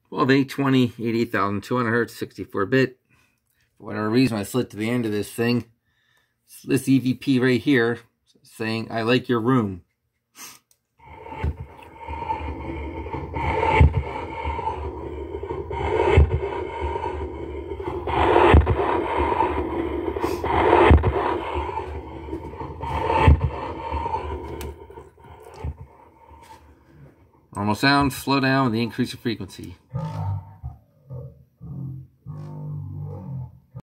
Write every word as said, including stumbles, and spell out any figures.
twelve eight twenty, eighty-eight thousand two hundred hertz, sixty-four bit. For whatever reason, I slid to the end of this thing. It's this E V P right here saying, "I like your room." Normal sound, slow down with the increase of frequency.